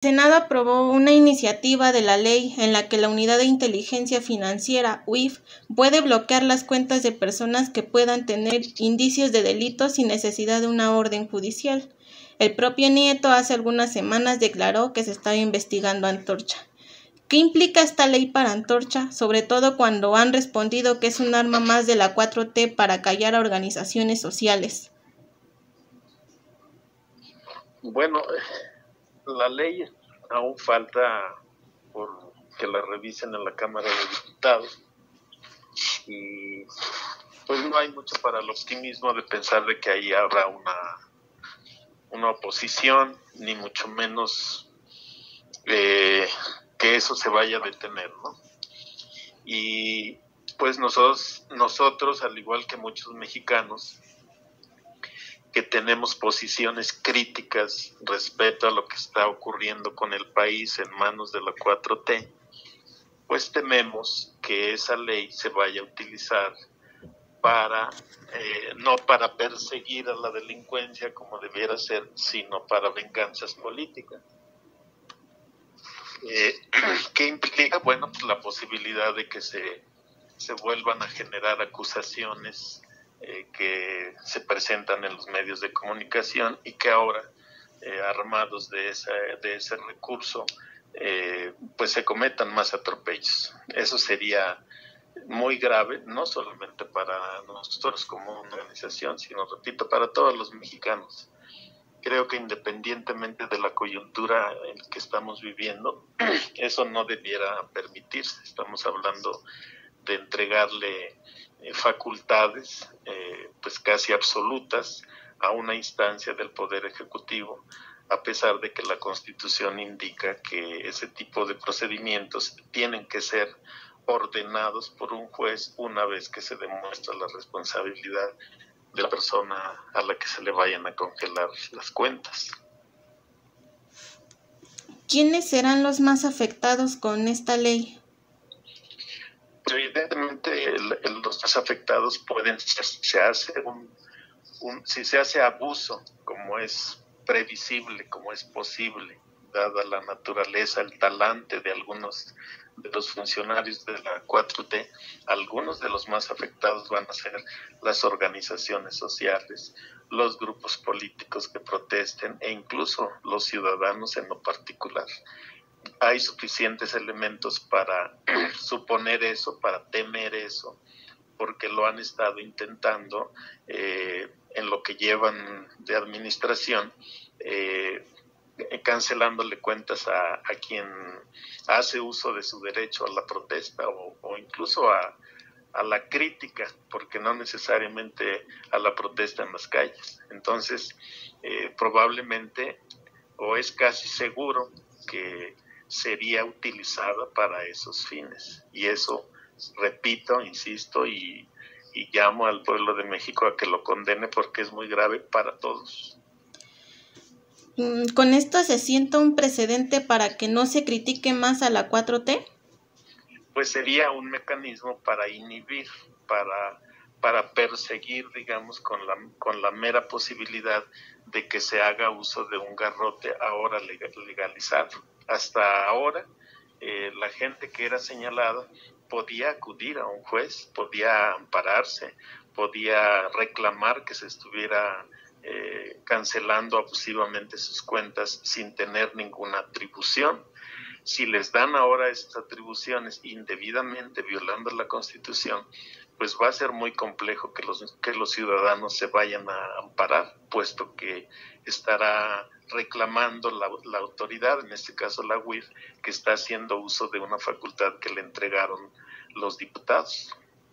Senado aprobó una iniciativa de la ley en la que la Unidad de Inteligencia Financiera, UIF, puede bloquear las cuentas de personas que puedan tener indicios de delitos sin necesidad de una orden judicial. El propio Nieto hace algunas semanas declaró que se estaba investigando a Antorcha. ¿Qué implica esta ley para Antorcha, sobre todo cuando han respondido que es un arma más de la 4T para callar a organizaciones sociales? Bueno, la ley aún falta por que la revisen en la Cámara de Diputados y pues no hay mucho para el optimismo de pensar de que ahí habrá una oposición, ni mucho menos que eso se vaya a detener, ¿no? Y pues nosotros, al igual que muchos mexicanos, que tenemos posiciones críticas respecto a lo que está ocurriendo con el país en manos de la 4T, pues tememos que esa ley se vaya a utilizar para, no para perseguir a la delincuencia como debiera ser, sino para venganzas políticas. ¿Qué implica? Bueno, pues la posibilidad de que se vuelvan a generar acusaciones que se presentan en los medios de comunicación y que ahora, armados de ese recurso, pues se cometan más atropellos. Eso sería muy grave, no solamente para nosotros como organización, sino, repito, para todos los mexicanos. Creo que independientemente de la coyuntura en que estamos viviendo, eso no debiera permitirse. Estamos hablando de entregarle facultades pues casi absolutas a una instancia del Poder Ejecutivo, a pesar de que la Constitución indica que ese tipo de procedimientos tienen que ser ordenados por un juez una vez que se demuestra la responsabilidad de la persona a la que se le vayan a congelar las cuentas. ¿Quiénes serán los más afectados con esta ley? Evidentemente los más afectados pueden ser, si se hace abuso, como es previsible, como es posible, dada la naturaleza, el talante de algunos de los funcionarios de la 4T, algunos de los más afectados van a ser las organizaciones sociales, los grupos políticos que protesten e incluso los ciudadanos en lo particular. Hay suficientes elementos para suponer eso, para temer eso, porque lo han estado intentando en lo que llevan de administración, cancelándole cuentas a quien hace uso de su derecho a la protesta o incluso a la crítica, porque no necesariamente a la protesta en las calles. Entonces, probablemente, o es casi seguro, que sería utilizada para esos fines. Y eso, repito, insisto, y llamo al pueblo de México a que lo condene porque es muy grave para todos. ¿Con esto se sienta un precedente para que no se critique más a la 4T? Pues sería un mecanismo para inhibir, para perseguir, digamos, con la mera posibilidad de que se haga uso de un garrote ahora legalizado. Hasta ahora, la gente que era señalada podía acudir a un juez, podía ampararse, podía reclamar que se estuviera cancelando abusivamente sus cuentas sin tener ninguna atribución. Si les dan ahora esas atribuciones indebidamente violando la Constitución, pues va a ser muy complejo que los ciudadanos se vayan a amparar, puesto que estará reclamando la autoridad, en este caso la UIF, que está haciendo uso de una facultad que le entregaron los diputados.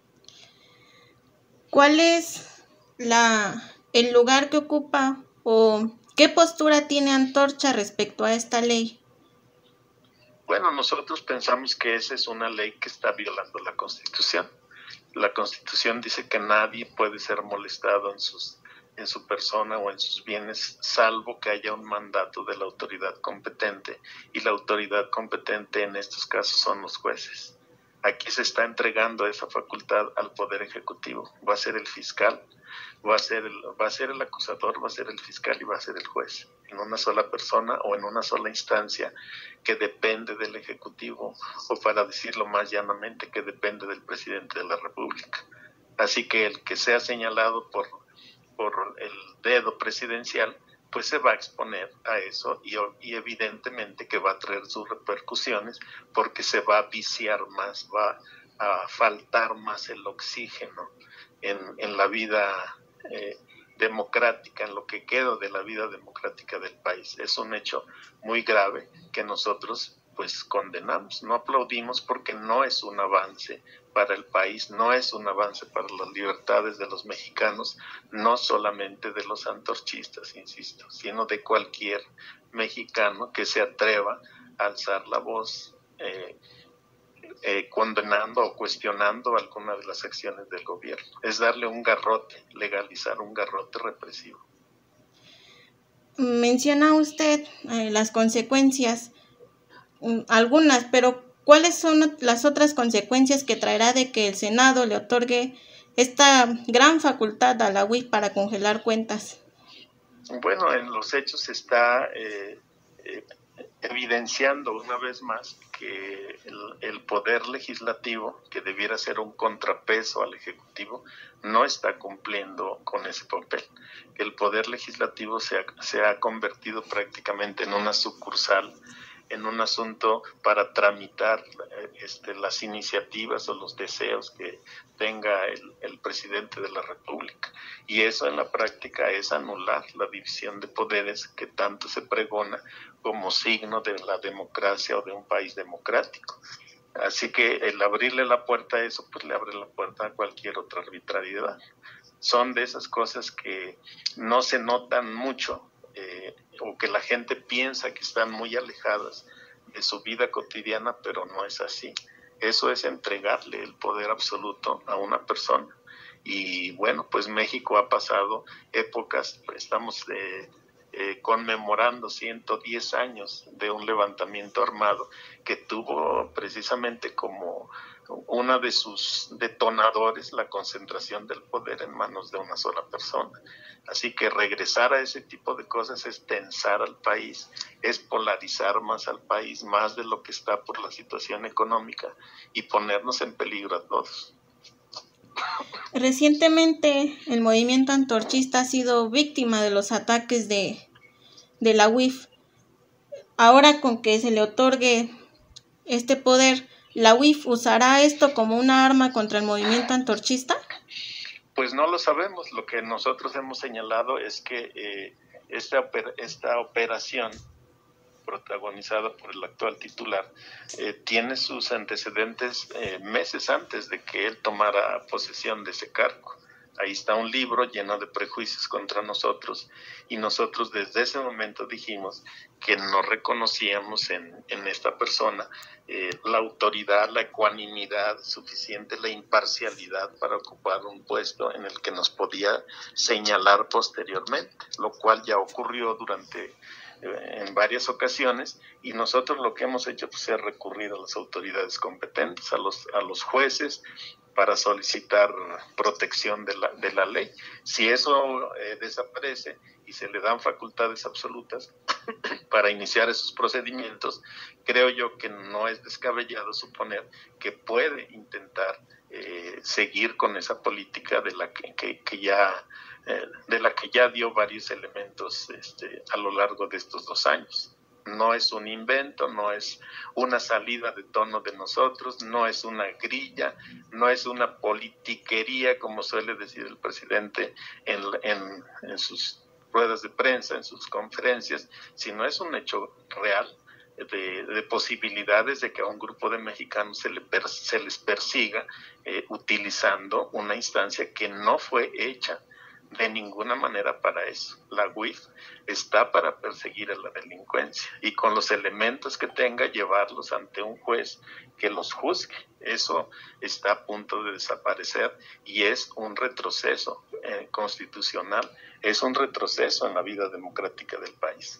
¿Cuál es el lugar que ocupa o qué postura tiene Antorcha respecto a esta ley? Bueno, nosotros pensamos que esa es una ley que está violando la Constitución. La Constitución dice que nadie puede ser molestado en su persona o en sus bienes, salvo que haya un mandato de la autoridad competente, y la autoridad competente en estos casos son los jueces. Aquí se está entregando esa facultad al Poder Ejecutivo. Va a ser el fiscal va a ser el acusador, va a ser el fiscal y va a ser el juez, en una sola persona o en una sola instancia que depende del Ejecutivo, o para decirlo más llanamente, que depende del presidente de la República. Así que el que sea señalado por el dedo presidencial, pues se va a exponer a eso y evidentemente que va a traer sus repercusiones, porque se va a viciar más, va a faltar más el oxígeno en la vida democrática, en lo que queda de la vida democrática del país. Es un hecho muy grave que nosotros pues condenamos, no aplaudimos, porque no es un avance para el país, no es un avance para las libertades de los mexicanos, no solamente de los antorchistas, insisto, sino de cualquier mexicano que se atreva a alzar la voz condenando o cuestionando alguna de las acciones del gobierno. Es darle un garrote, legalizar un garrote represivo. Menciona usted las consecuencias, algunas, pero ¿cuáles son las otras consecuencias que traerá de que el Senado le otorgue esta gran facultad a la UIF para congelar cuentas? Bueno, en los hechos está evidenciando una vez más que el poder legislativo, que debiera ser un contrapeso al Ejecutivo, no está cumpliendo con ese papel. El poder legislativo se ha convertido prácticamente en una sucursal, en un asunto para tramitar las iniciativas o los deseos que tenga el presidente de la República. Y eso en la práctica es anular la división de poderes que tanto se pregona como signo de la democracia o de un país democrático. Así que el abrirle la puerta a eso, pues le abre la puerta a cualquier otra arbitrariedad. Son de esas cosas que no se notan mucho, o que la gente piensa que están muy alejadas de su vida cotidiana, pero no es así. Eso es entregarle el poder absoluto a una persona. Y bueno, pues México ha pasado épocas, estamos conmemorando 110 años de un levantamiento armado que tuvo precisamente como una de sus detonadores la concentración del poder en manos de una sola persona. Así que regresar a ese tipo de cosas es tensar al país, es polarizar más al país, más de lo que está por la situación económica, y ponernos en peligro a todos. Recientemente el movimiento antorchista ha sido víctima de los ataques de la UIF. Ahora, con que se le otorgue este poder, ¿la UIF usará esto como una arma contra el movimiento antorchista? Pues no lo sabemos. Lo que nosotros hemos señalado es que esta operación protagonizada por el actual titular tiene sus antecedentes meses antes de que él tomara posesión de ese cargo. Ahí está un libro lleno de prejuicios contra nosotros, y nosotros desde ese momento dijimos que no reconocíamos en esta persona la autoridad, la ecuanimidad suficiente, la imparcialidad para ocupar un puesto en el que nos podía señalar posteriormente, lo cual ya ocurrió en varias ocasiones, y nosotros lo que hemos hecho pues, es recurrir a las autoridades competentes, a los jueces, para solicitar protección de la ley. Si eso desaparece y se le dan facultades absolutas para iniciar esos procedimientos, creo yo que no es descabellado suponer que puede intentar seguir con esa política de la que ya dio varios elementos a lo largo de estos 2 años. No es un invento, no es una salida de tono de nosotros, no es una grilla, no es una politiquería, como suele decir el presidente en sus ruedas de prensa, en sus conferencias, sino es un hecho real de posibilidades de que a un grupo de mexicanos se les persiga utilizando una instancia que no fue hecha de ninguna manera para eso. La UIF está para perseguir a la delincuencia y con los elementos que tenga llevarlos ante un juez que los juzgue. Eso está a punto de desaparecer y es un retroceso constitucional, es un retroceso en la vida democrática del país.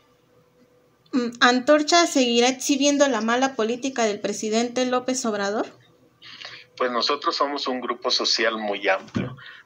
¿Antorcha seguirá exhibiendo la mala política del presidente López Obrador? Pues nosotros somos un grupo social muy amplio,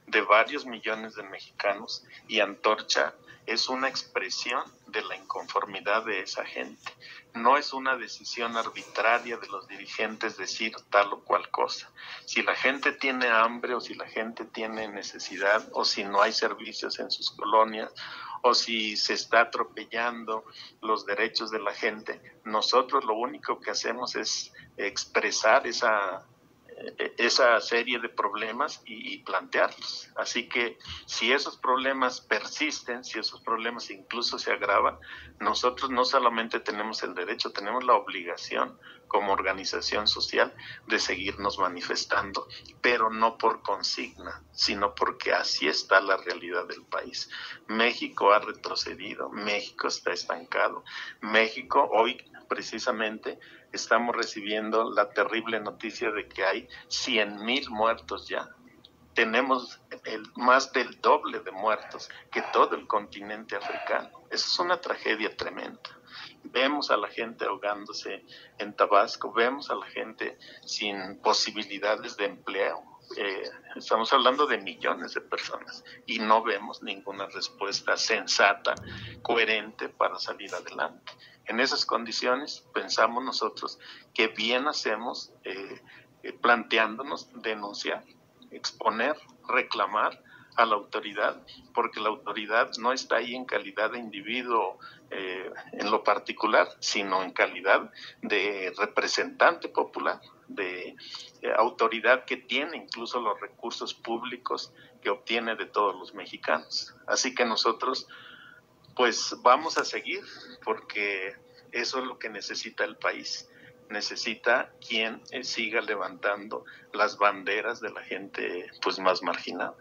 de varios millones de mexicanos, y Antorcha es una expresión de la inconformidad de esa gente. No es una decisión arbitraria de los dirigentes decir tal o cual cosa. Si la gente tiene hambre, o si la gente tiene necesidad, o si no hay servicios en sus colonias, o si se está atropellando los derechos de la gente, nosotros lo único que hacemos es expresar esa serie de problemas y plantearlos. Así que si esos problemas persisten, si esos problemas incluso se agravan, nosotros no solamente tenemos el derecho, tenemos la obligación como organización social de seguirnos manifestando, pero no por consigna, sino porque así está la realidad del país. México ha retrocedido, México está estancado. México hoy precisamente estamos recibiendo la terrible noticia de que hay 100,000 muertos ya. Tenemos más del doble de muertos que todo el continente africano. Eso es una tragedia tremenda. Vemos a la gente ahogándose en Tabasco, vemos a la gente sin posibilidades de empleo. Estamos hablando de millones de personas y no vemos ninguna respuesta sensata, coherente para salir adelante. En esas condiciones pensamos nosotros que bien hacemos planteándonos denunciar, exponer, reclamar a la autoridad, porque la autoridad no está ahí en calidad de individuo en lo particular, sino en calidad de representante popular, de autoridad que tiene incluso los recursos públicos que obtiene de todos los mexicanos. Así que nosotros pues vamos a seguir, porque eso es lo que necesita el país. Necesita quien siga levantando las banderas de la gente pues más marginada.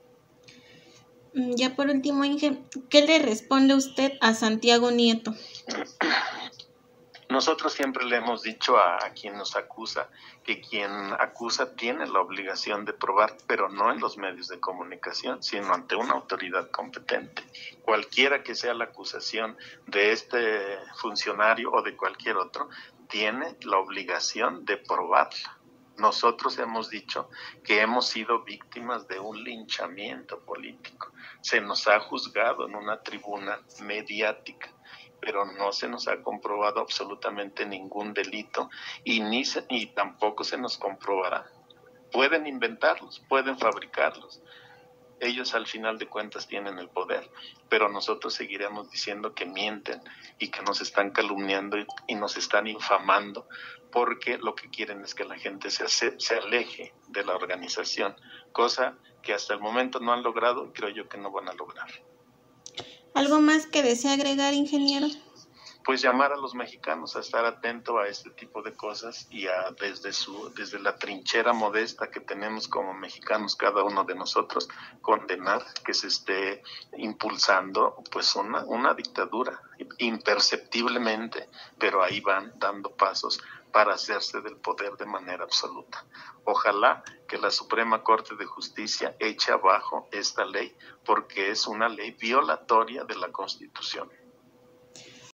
Ya por último, Inge, ¿qué le responde usted a Santiago Nieto? Nosotros siempre le hemos dicho a quien nos acusa que quien acusa tiene la obligación de probar, pero no en los medios de comunicación, sino ante una autoridad competente. Cualquiera que sea la acusación de este funcionario o de cualquier otro, tiene la obligación de probarla. Nosotros hemos dicho que hemos sido víctimas de un linchamiento político. Se nos ha juzgado en una tribuna mediática, pero no se nos ha comprobado absolutamente ningún delito y tampoco se nos comprobará. Pueden inventarlos, pueden fabricarlos. Ellos al final de cuentas tienen el poder, pero nosotros seguiremos diciendo que mienten y que nos están calumniando y nos están infamando, porque lo que quieren es que la gente se aleje de la organización, cosa que hasta el momento no han logrado y creo yo que no van a lograr. ¿Algo más que desea agregar, ingeniero? Pues llamar a los mexicanos a estar atentos a este tipo de cosas y desde la trinchera modesta que tenemos como mexicanos cada uno de nosotros, condenar que se esté impulsando pues una dictadura imperceptiblemente, pero ahí van dando pasos para hacerse del poder de manera absoluta. Ojalá que la Suprema Corte de Justicia eche abajo esta ley, porque es una ley violatoria de la Constitución.